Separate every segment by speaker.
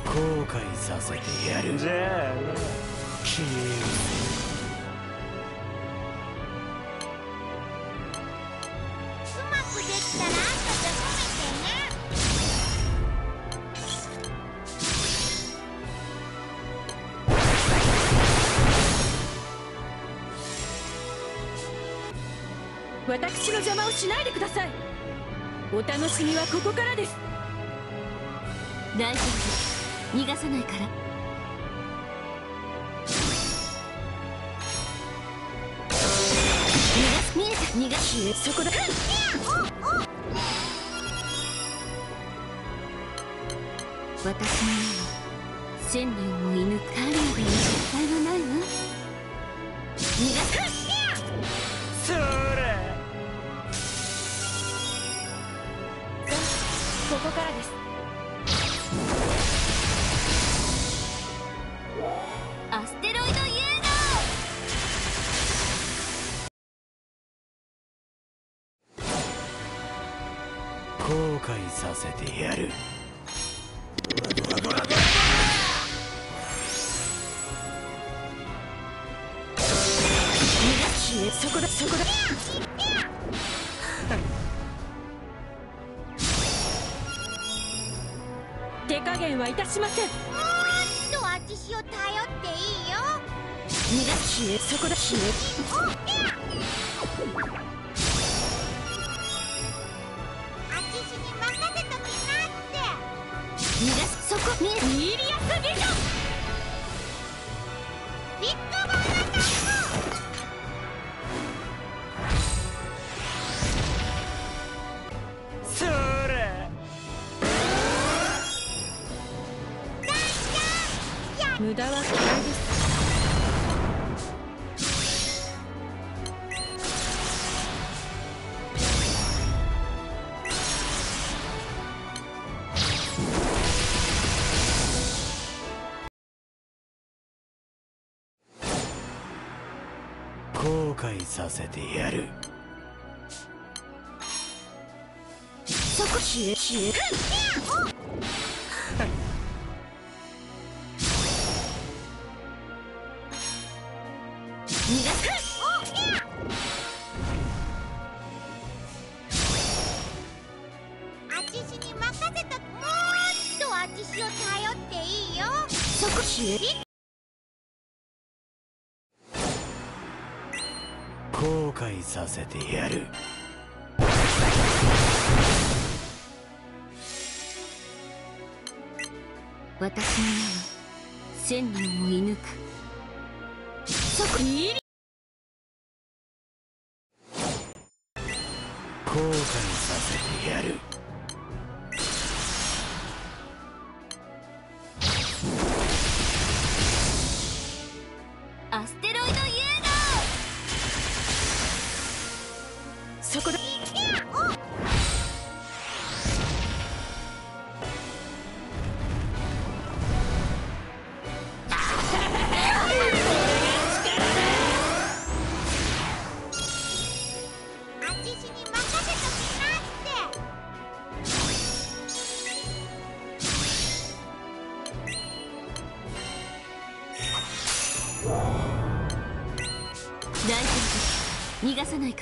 Speaker 1: 後悔させてやる。じゃあな、消える。
Speaker 2: うまくできたら後で褒めてね。
Speaker 3: 私の邪魔をしないでください。お楽しみはここからです。
Speaker 4: 大丈夫、逃がさないから。見えた、逃がし、そこだ。私の目は千年を射抜く。カリアでの失敗はないわ。逃がす。
Speaker 1: そら、
Speaker 3: ここからです。
Speaker 4: アステロイド融合。
Speaker 1: 後悔させてやる。
Speaker 3: そこだ、そこだ。手加減はいたしません。
Speaker 2: もっと私を頼っていいよ。
Speaker 3: 逃がし、そこだ。
Speaker 2: 私に任せときなって。
Speaker 4: 逃がす、そこ見える。
Speaker 3: イリアスビジョン。
Speaker 2: ビッグバンアタック。
Speaker 1: そら、
Speaker 3: 無駄は嫌いです。
Speaker 1: 後悔させてやる。
Speaker 3: そこ消え。
Speaker 4: 逃がす。
Speaker 2: 私に任せとき。もっと私を頼っていいよ。
Speaker 3: そこ消え。
Speaker 1: 後悔させてやる。
Speaker 4: 私の目は千年を射抜く。
Speaker 3: そこに。
Speaker 1: 後悔させてやる。
Speaker 4: アステロイド融合。
Speaker 3: そこだ。
Speaker 2: 私に任せときなって。
Speaker 4: 大丈夫、逃がさないから。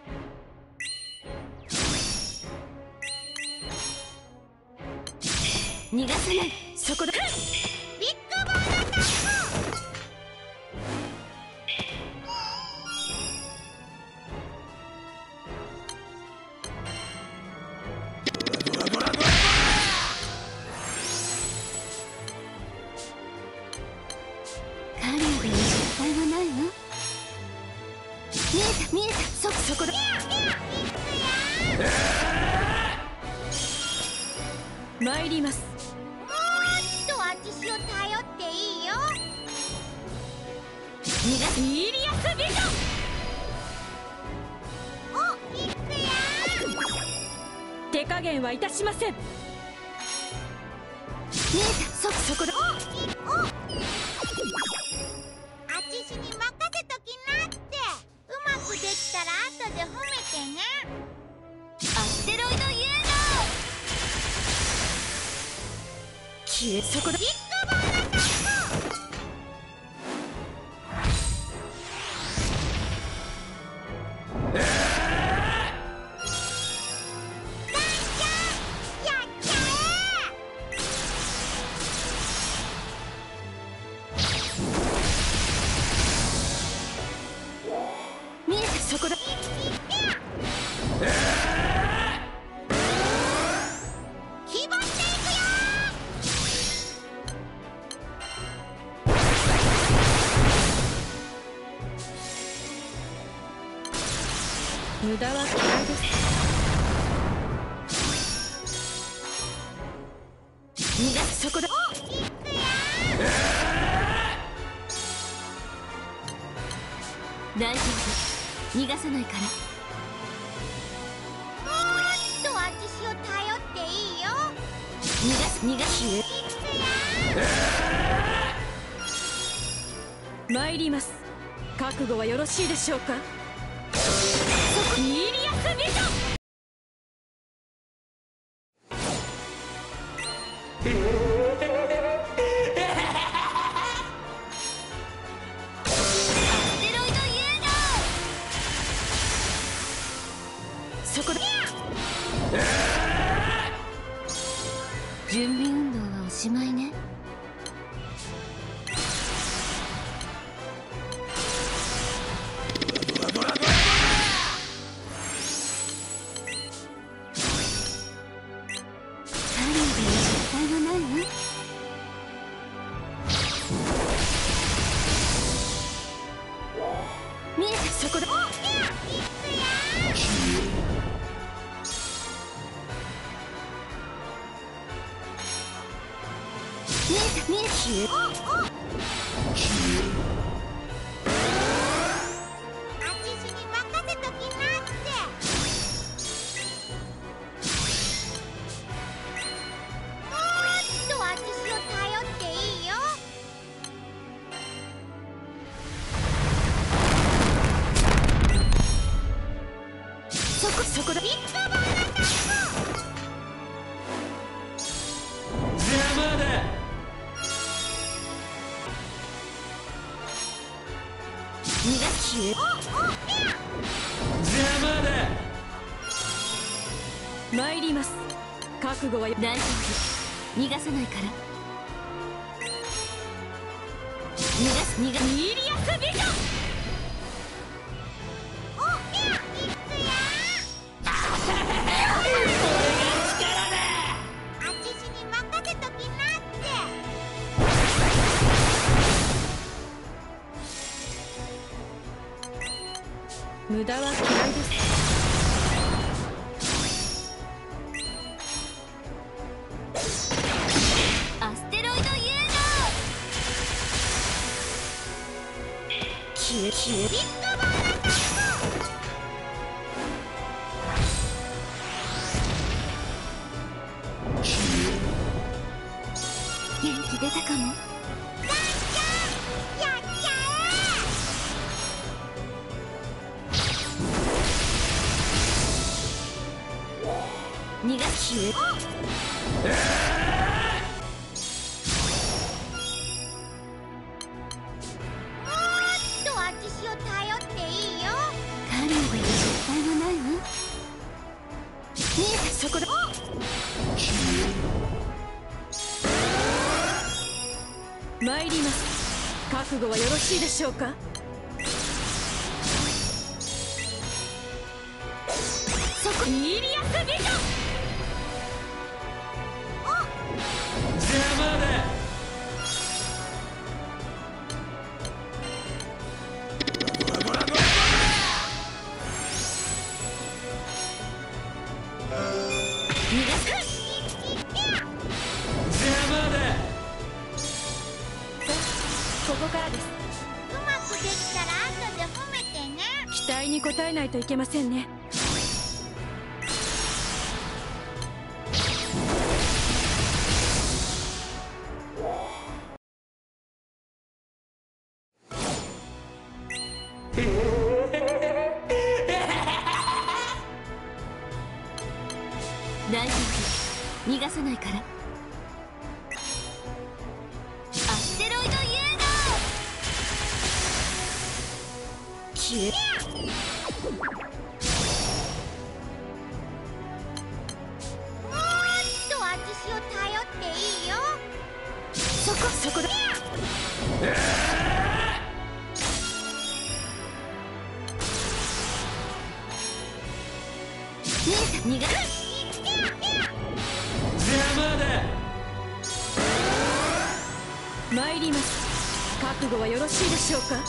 Speaker 4: 逃がさない。
Speaker 3: そこだ。
Speaker 2: ビッグバンアタック。
Speaker 4: カリアでの失敗はないわ。見えた、見えた。そこだ。
Speaker 3: 参ります。
Speaker 2: もっと私を頼っていいよ。
Speaker 4: 逃がす。
Speaker 3: イリアスビジョン。
Speaker 2: お、いくよ。
Speaker 3: 手加減はいたしません。
Speaker 4: 見えた。そこだ。
Speaker 2: 私に任せときなって。うまくできたら後で褒めてね。
Speaker 4: アステロイド融合。
Speaker 3: 消えそこだ。
Speaker 2: ビッグバーナタイ
Speaker 3: 見えたそこだ。
Speaker 2: 気張っていくよ
Speaker 3: 無駄は嫌いです。逃がすそこだ。
Speaker 4: 大丈夫、逃がさないから。
Speaker 2: 私を頼っていいよ。
Speaker 4: 逃がす
Speaker 2: いくよ
Speaker 3: 参ります。覚悟はよろしいでしょうか。そこイリアスビジョン。そこだ。
Speaker 4: 準備運動はおしまいね。カリーで失敗はないわ。
Speaker 3: 見えたそこだ。
Speaker 4: 見えた消え。
Speaker 2: あちしに任せときなって。私を頼っていいよ。
Speaker 3: そこだ。
Speaker 2: ビッグバーナタイ
Speaker 1: 邪魔だ。
Speaker 3: 逃がす消え。
Speaker 1: 邪魔だ。
Speaker 3: 参ります。覚悟は
Speaker 4: 大丈夫、逃がさないから。逃がす
Speaker 3: イリアスビジョン。
Speaker 2: あちしに任せときなって。
Speaker 3: 無駄は嫌いです。
Speaker 4: アステロイド融合。
Speaker 3: 消え
Speaker 2: ビッグバーナタイ
Speaker 4: 元気出たかも。
Speaker 2: やっちゃ
Speaker 4: 逃がす消え。
Speaker 2: 私を頼っていいよ。
Speaker 4: カリーで失敗はないわ。
Speaker 3: 見えたそこだ。参ります。覚悟はよろしいでしょうか。そこイリアスビジョン。
Speaker 1: 邪魔だ。
Speaker 3: 逃がす。
Speaker 1: 邪魔だ。
Speaker 3: ここからです。
Speaker 2: うまくできたら後で褒めてね。
Speaker 3: 期待に応えないといけませんね。
Speaker 4: 大丈夫、逃がさないから。 消え。
Speaker 2: あちしを頼っていいよ。
Speaker 4: そこだ。姉さん逃が
Speaker 1: 邪魔だ。
Speaker 3: 参ります。覚悟はよろしいでしょうか。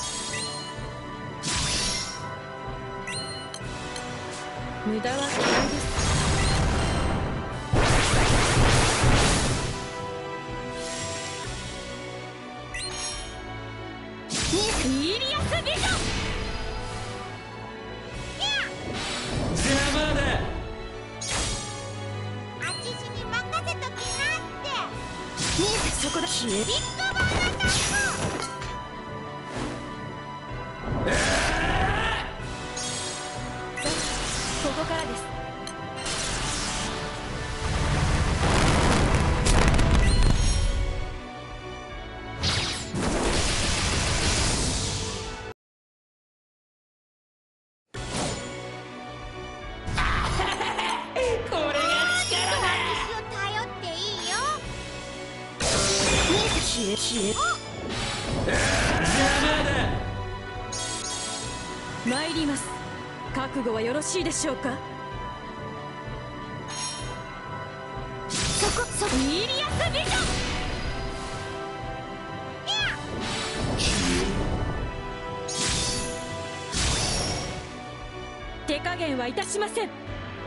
Speaker 3: 無駄は嫌いです。
Speaker 4: 姉さん
Speaker 3: イリアスビジョン。
Speaker 1: 邪魔だ。
Speaker 2: あちしに任せときなって。
Speaker 4: 姉さんそこだ。消え。
Speaker 2: ビッグバンアタッ
Speaker 3: ここからです。
Speaker 1: これが力だ。
Speaker 2: あちしを頼っていいよ。
Speaker 4: 姉さん消え。
Speaker 1: 邪魔だ。
Speaker 3: 参ります。覚悟はよろしいでしょうか。
Speaker 4: そこ。
Speaker 3: イリアスビジョン。手加減はいたしません。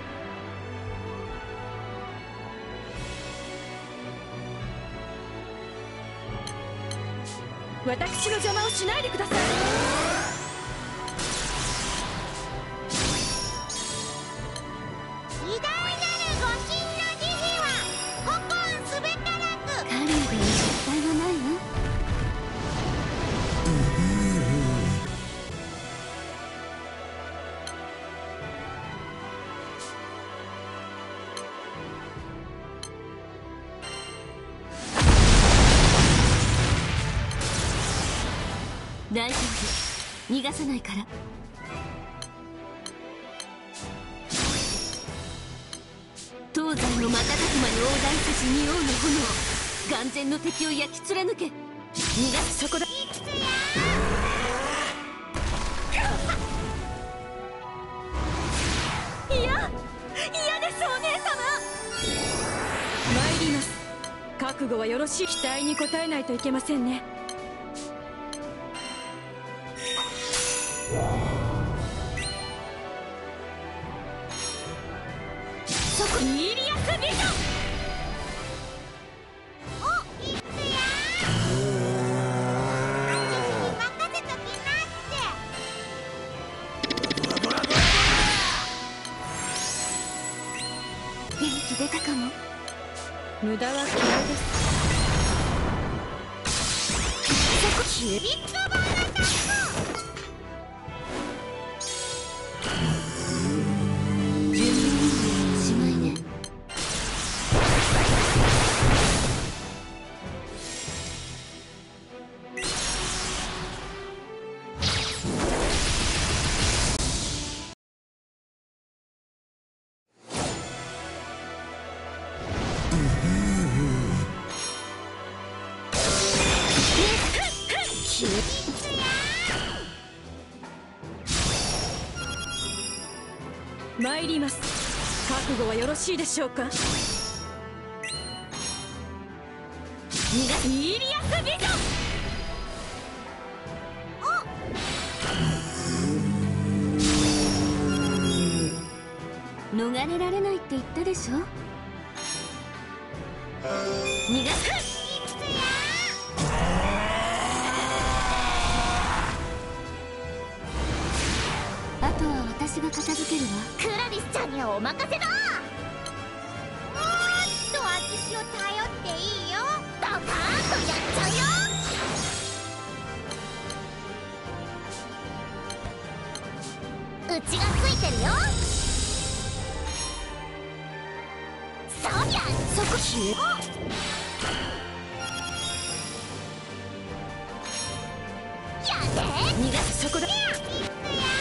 Speaker 3: 私の邪魔をしないでください。
Speaker 2: 偉大なるご神の慈悲は古今すべからく。
Speaker 4: カリアで実体はないわ。大丈夫、逃がさないから。東西の瞬く間に横断す仁王の炎、眼前の敵を焼き貫け。逃がす。そこだ。
Speaker 3: 嫌ですお姉様。参ります。覚悟はよろしい。期待に応えないといけませんね。
Speaker 4: そこ。
Speaker 3: イリアスビジョン。
Speaker 2: お、いくよ。あちしに任せときなって。
Speaker 4: 元気出たかも。
Speaker 3: 無駄は嫌いです。
Speaker 4: そこ消え。
Speaker 2: ビッグバンアタック。
Speaker 4: 準備運動おしまいね。消え。
Speaker 3: 参ります。覚悟はよろしいでしょうか。
Speaker 4: 逃がす。
Speaker 3: イリアスビジョン。
Speaker 4: 逃れられないって言ったでしょ。逃がす。あとは私が片付けるわ。
Speaker 2: クラリスちゃんにはお任せだ。もっとあちしを頼っていいよ。ドカーンとやっちゃうよ。うちがついてるよ。そうや。
Speaker 4: そこ消え。
Speaker 2: やって。
Speaker 4: 逃がす。そこだ。
Speaker 2: いくよ。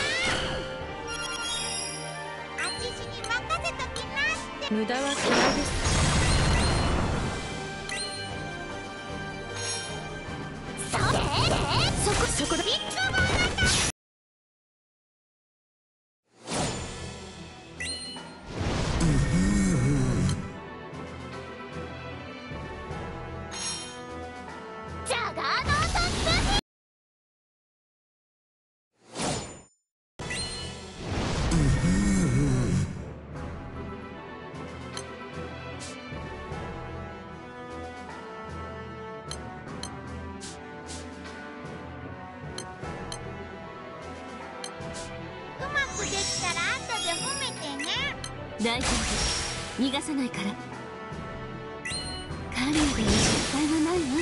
Speaker 3: 無駄は嫌いです。そこだ。
Speaker 2: ジャガードートスピうまくできたら後で褒めてね。
Speaker 4: 大丈夫、逃がさないから。カリアでも失敗はないわ。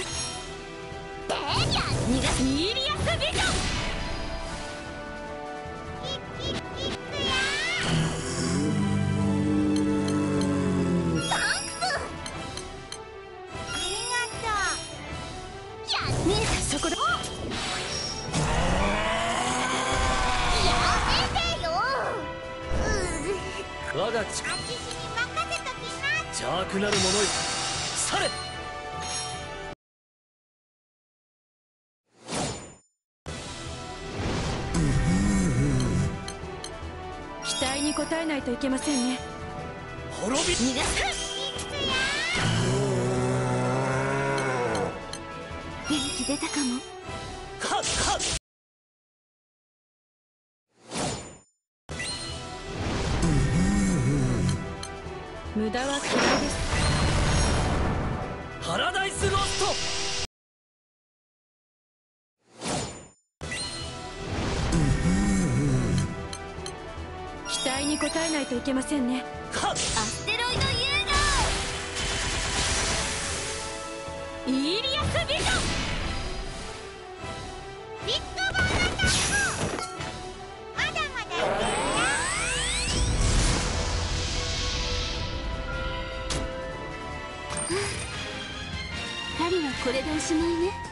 Speaker 4: 逃がす。イーリアスビジョン。
Speaker 2: いくよサンクス。ありがとう。
Speaker 4: 見えた。そこだ。
Speaker 2: やめてよ。
Speaker 1: 我が
Speaker 2: あちしに任せときな。
Speaker 1: 邪悪なる者よ、去れ。
Speaker 3: 期待に応えないといけませんね。
Speaker 1: 滅び。
Speaker 4: 逃がす。元気出たかも。
Speaker 1: はっはっ。
Speaker 3: 無駄は嫌いです。
Speaker 1: パラダイスロスト。
Speaker 3: 期待に応えないといけませんね。
Speaker 1: はっ。
Speaker 4: アステロイド融合。
Speaker 3: イーリアスビジョン。
Speaker 2: ビッグバンアタック。まだまだいけるよ。
Speaker 4: 狩りはこれでおしまいね。